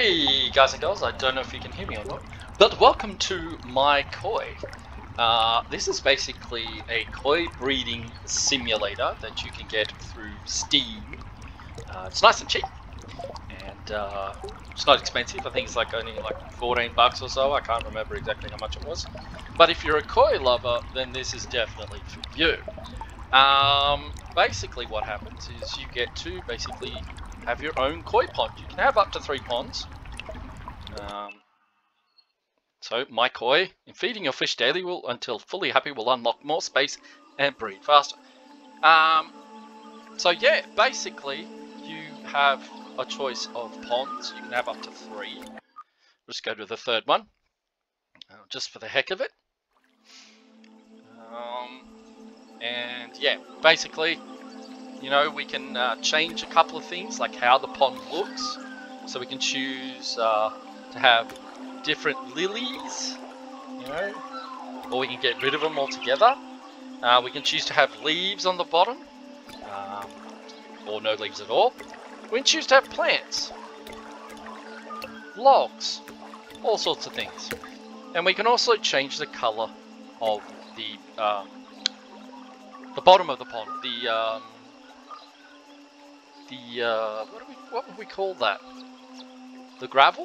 Hey guys and girls, I don't know if you can hear me or not, but welcome to My Koi. This is basically a koi breeding simulator that you can get through Steam. It's nice and cheap, and it's not expensive. I think it's like only like 14 bucks or so. I can't remember exactly how much it was. But if you're a koi lover, then this is definitely for you. Basically what happens is you get to basically have your own koi pond. You can have up to 3 ponds. So My Koi, in feeding your fish daily will until fully happy will unlock more space and breed faster. So yeah, basically you have a choice of ponds. You can have up to 3. Just go to the 3rd one, just for the heck of it. And yeah, basically, you know, we can change a couple of things, like how the pond looks. So we can choose to have different lilies, you know, or we can get rid of them altogether. We can choose to have leaves on the bottom, or no leaves at all. We can choose to have plants, logs, all sorts of things. And we can also change the color of the bottom of the pond, what would we call that? The gravel.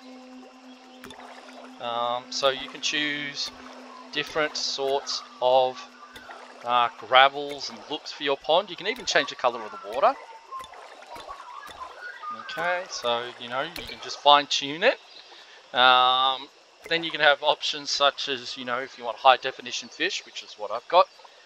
So you can choose different sorts of gravels and looks for your pond. You can even change the color of the water. Okay, so you know, you can just fine tune it. Then you can have options such as, you know, if you want high definition fish, which is what I've got.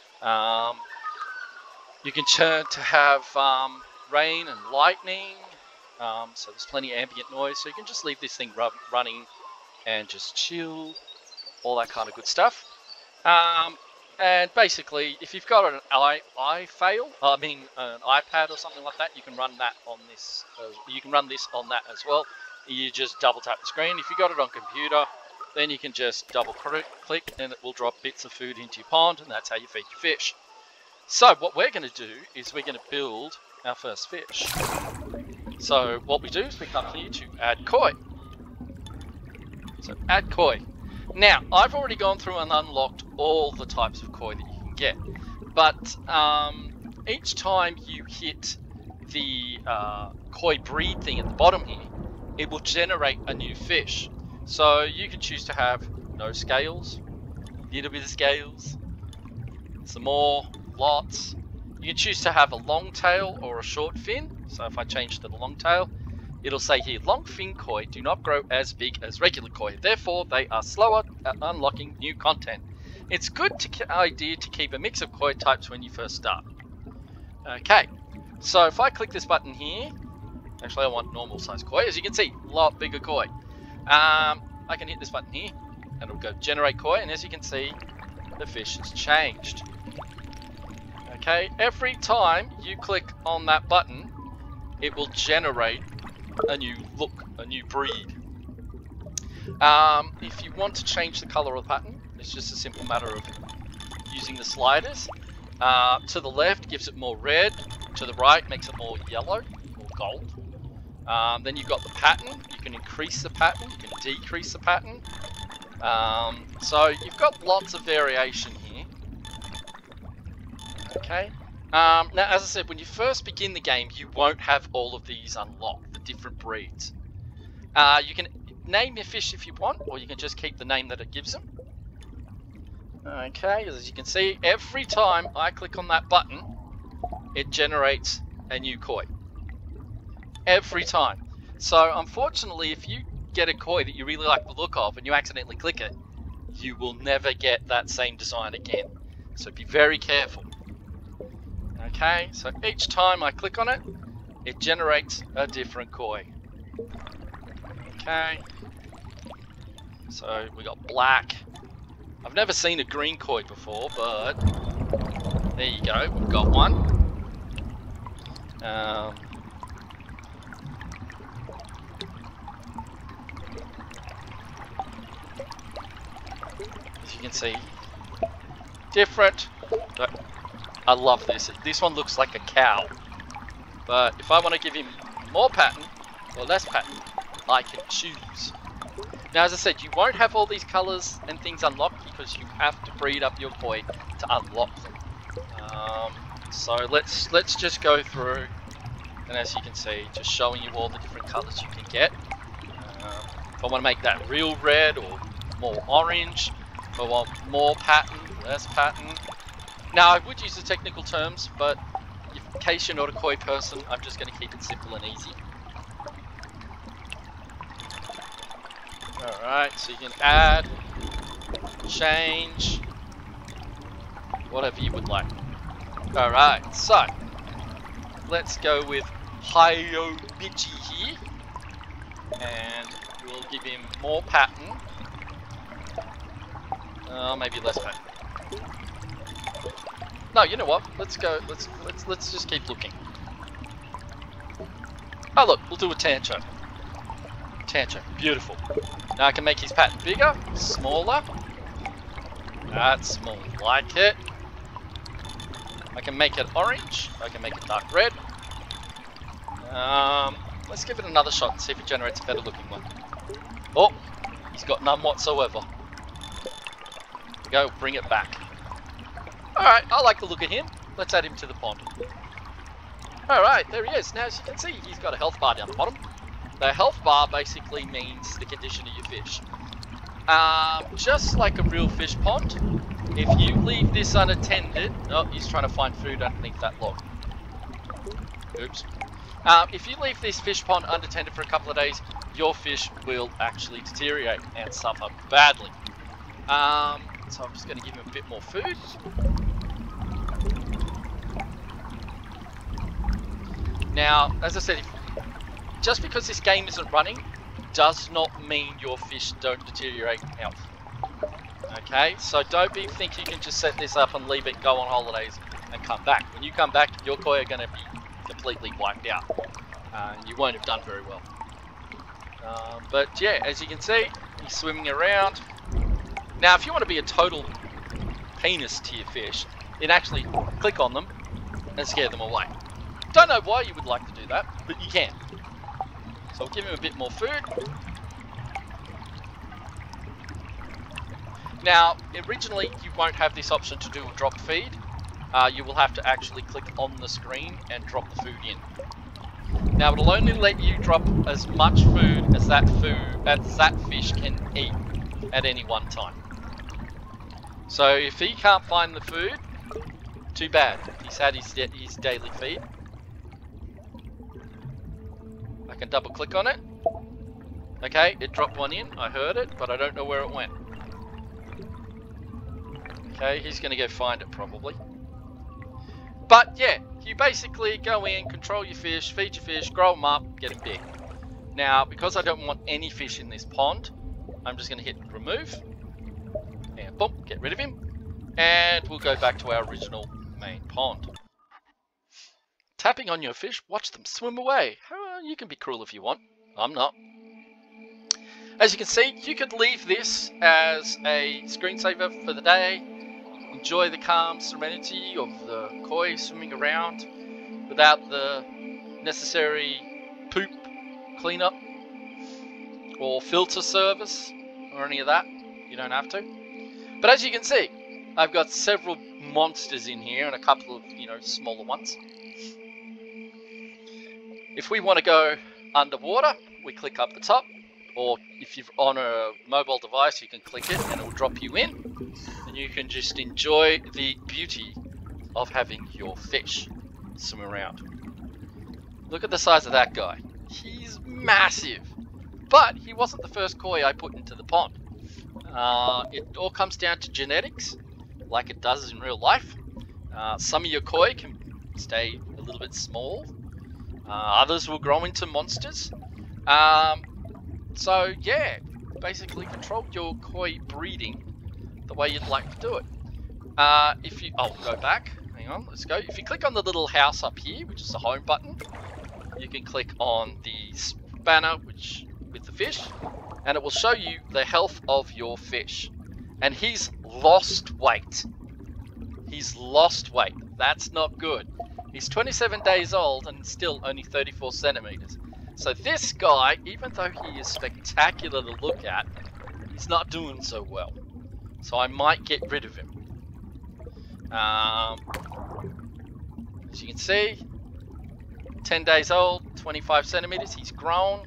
You can turn to have rain and lightning, so there's plenty of ambient noise, so you can just leave this thing running and just chill, all that kind of good stuff. And basically, if you've got an an iPad or something like that, you can run that on this. You can run this on that as well. You just double tap the screen. If you got it on computer, then you can just double click and it will drop bits of food into your pond, and that's how you feed your fish. So what we're going to do is we're going to build our first fish. So what we do is we come here to add koi. So add koi. Now I've already gone through and unlocked all the types of koi that you can get, but each time you hit the koi breed thing at the bottom here, it will generate a new fish. So you can choose to have no scales, a little bit of scales, some more, lots. You can choose to have a long tail or a short fin. So if I change to the long tail, it'll say here, long fin koi do not grow as big as regular koi, therefore they are slower at unlocking new content. It's good idea to keep a mix of koi types when you first start. Okay, so if I click this button here, actually I want normal size koi, as you can see, a lot bigger koi. I can hit this button here and it'll go generate koi, and as you can see, the fish has changed. Okay, every time you click on that button, it will generate a new look, a new breed. If you want to change the color of the button, it's just a simple matter of using the sliders. To the left gives it more red, to the right makes it more yellow or gold. Then you've got the pattern. You can increase the pattern, you can decrease the pattern. So you've got lots of variation here. Okay. Now, as I said, when you first begin the game, you won't have all of these unlocked, the different breeds. You can name your fish if you want, or you can just keep the name that it gives them. Okay, as you can see, every time I click on that button, it generates a new koi. Every time. So, unfortunately, if you get a koi that you really like the look of and you accidentally click it, you will never get that same design again. So be very careful. Okay, so each time I click on it, it generates a different koi. Okay, so we got black. I've never seen a green koi before, but there you go, we've got one. As you can see, different. I love this. This one looks like a cow. But if I want to give him more pattern, or less pattern, I can choose. Now, as I said, you won't have all these colours and things unlocked because you have to breed up your koi to unlock them. So let's just go through, and as you can see, just showing you all the different colours you can get. If I want to make that real red or more orange, if I want more pattern, less pattern. Now, I would use the technical terms, but in case you're not a koi person, I'm just going to keep it simple and easy. Alright, so you can add, change, whatever you would like. Alright, so let's go with Hyomichi here, and we'll give him more pattern. Maybe less pattern. No, you know what? Let's go. Let's just keep looking. Oh look, we'll do a Tancho. Tancho, beautiful. Now I can make his pattern bigger, smaller. That's more like it. I can make it orange. I can make it dark red. Let's give it another shot and see if it generates a better looking one. Oh, he's got none whatsoever. Go, bring it back. Alright, I like the look of him. Let's add him to the pond. Alright, there he is. Now as you can see, he's got a health bar down the bottom. The health bar basically means the condition of your fish. Just like a real fish pond, if you leave this unattended... Oh, he's trying to find food underneath that log. Oops. If you leave this fish pond unattended for a couple of days, your fish will actually deteriorate and suffer badly. So I'm just going to give him a bit more food. Now, as I said, just because this game isn't running, does not mean your fish don't deteriorate in health. Okay, so don't be think you can just set this up and leave it, go on holidays, and come back. When you come back, your koi are going to be completely wiped out. You won't have done very well. But yeah, as you can see, he's swimming around. Now, if you want to be a total penis to your fish, then actually click on them and scare them away. Don't know why you would like to do that, but you can. So I'll give him a bit more food. Now, originally you won't have this option to do a drop feed. You will have to actually click on the screen and drop the food in. Now, it'll only let you drop as much food as that fish can eat at any one time. So if he can't find the food, too bad. He's had his daily feed. I can double click on it. Okay, it dropped one in. I heard it, but I don't know where it went. Okay, he's going to go find it probably. But yeah, you basically go in, control your fish, feed your fish, grow them up, get them big. Now, because I don't want any fish in this pond, I'm just going to hit remove. And boom, get rid of him. And we'll go back to our original main pond. Tapping on your fish, watch them swim away. You can be cruel if you want. I'm not. As you can see, you could leave this as a screensaver for the day. Enjoy the calm serenity of the koi swimming around without the necessary poop cleanup or filter service or any of that. You don't have to. But as you can see, I've got several monsters in here and a couple of, smaller ones. If we want to go underwater, we click up the top, or if you're on a mobile device, you can click it and it will drop you in, and you can just enjoy the beauty of having your fish swim around. Look at the size of that guy. He's massive, but he wasn't the first koi I put into the pond. It all comes down to genetics, like it does in real life. Some of your koi can stay a little bit small. Others will grow into monsters. So yeah, basically control your koi breeding the way you'd like to do it. Go back. Hang on, let's go. If you click on the little house up here, which is the home button, you can click on the spanner, with the fish, and it will show you the health of your fish. And he's lost weight. He's lost weight. That's not good. He's 27 days old and still only 34 centimeters. So this guy, even though he is spectacular to look at, he's not doing so well. So I might get rid of him. As you can see, 10 days old, 25 centimeters, he's grown.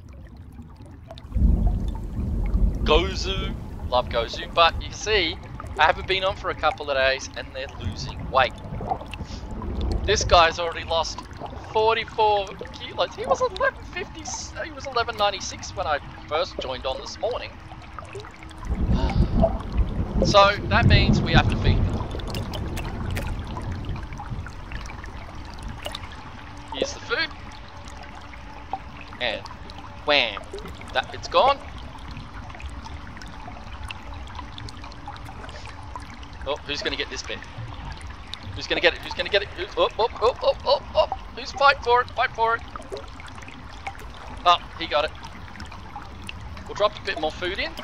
Gozu, love Gozu, but you see, I haven't been on for a couple of days and they're losing weight. This guy's already lost 44 kilos. He was 1150, he was 1196 when I first joined on this morning. So that means we have to feed them. Here's the food. And wham, that bit's gone. Oh, who's gonna get this bit? Who's gonna get it? Who's gonna get it? Who's, who's fight for it? Fight for it. Oh, he got it. We'll drop a bit more food in.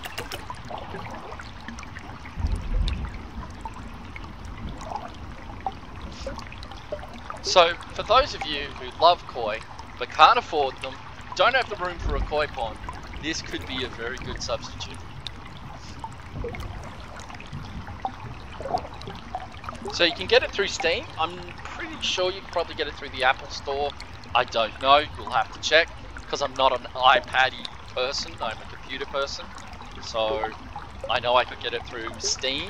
So, for those of you who love koi, but can't afford them, don't have the room for a koi pond, this could be a very good substitute. So you can get it through Steam. I'm pretty sure you can probably get it through the Apple Store. I don't know, you'll have to check, because I'm not an iPad-y person, I'm a computer person. So, I know I could get it through Steam.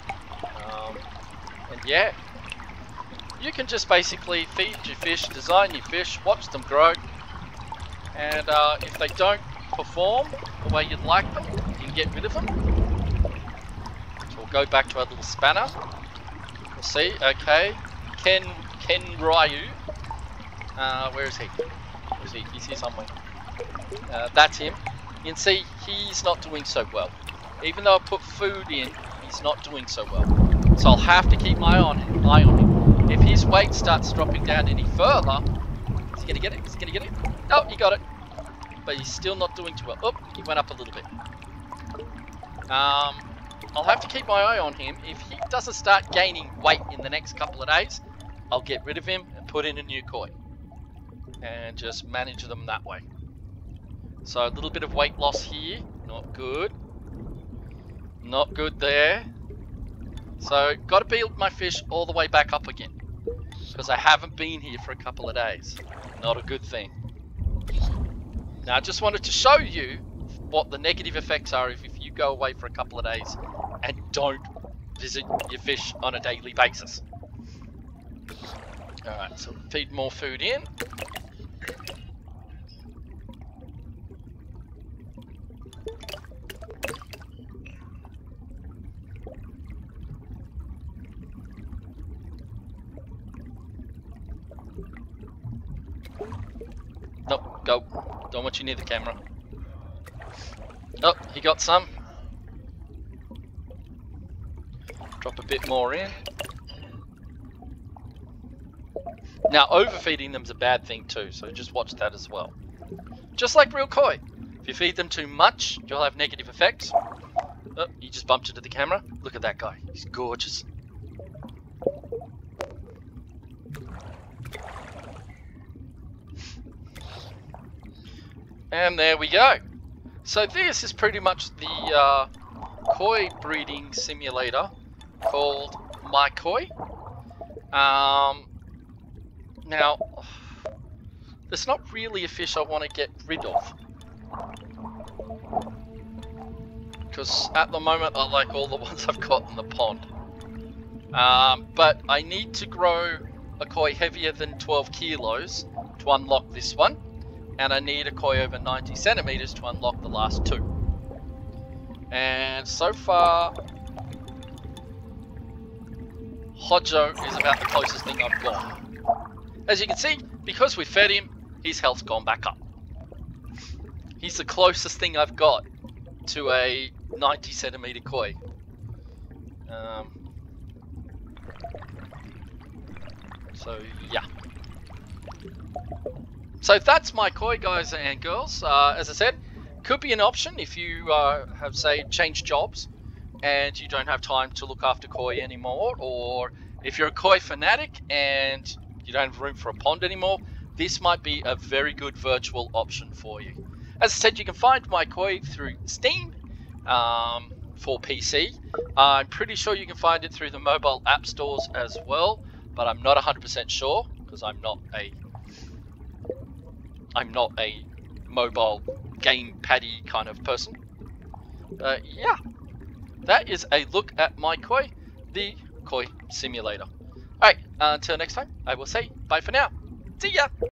And yeah. You can just basically feed your fish, design your fish, watch them grow, and if they don't perform the way you'd like them, you can get rid of them. So we'll go back to our little spanner. We'll see, okay, Ken Ryu, where is he? Where is he? He's here somewhere. That's him. You can see he's not doing so well. Even though I put food in, he's not doing so well. So I'll have to keep my eye on him. If his weight starts dropping down any further, is he going to get it? Is he going to get it? Oh, he got it. But he's still not doing too well. Oh, he went up a little bit. I'll have to keep my eye on him. If he doesn't start gaining weight in the next couple of days, I'll get rid of him and put in a new koi. And just manage them that way. So a little bit of weight loss here. Not good. Not good there. So, got to build my fish all the way back up again. Because I haven't been here for a couple of days. Not a good thing. Now, I just wanted to show you what the negative effects are if you go away for a couple of days and don't visit your fish on a daily basis. Alright, so feed more food in. Nope, go. Don't want you near the camera. Oh, he got some. Drop a bit more in. Now, overfeeding them's a bad thing too, so just watch that as well. Just like real koi. If you feed them too much, you'll have negative effects. Oh, you just bumped into the camera. Look at that guy. He's gorgeous. And there we go. So this is pretty much the koi breeding simulator called MyKoi. Now, there's not really a fish I want to get rid of. Because at the moment I like all the ones I've got in the pond. But I need to grow a koi heavier than 12 kilos to unlock this one. And I need a koi over 90 centimeters to unlock the last two. And so far, Hojo is about the closest thing I've got. As you can see, because we fed him, his health's gone back up. He's the closest thing I've got to a 90 centimeter koi. So yeah. So that's MyKoi, guys and girls. As I said, could be an option if you have, say, changed jobs and you don't have time to look after koi anymore, or if you're a koi fanatic and you don't have room for a pond anymore. this might be a very good virtual option for you. As I said, you can find my koi through Steam for PC. I'm pretty sure you can find it through the mobile app stores as well, but I'm not 100% sure because I'm not a mobile game paddy kind of person. Yeah, that is a look at my koi, the koi simulator. Alright, until next time, I will say bye for now. See ya!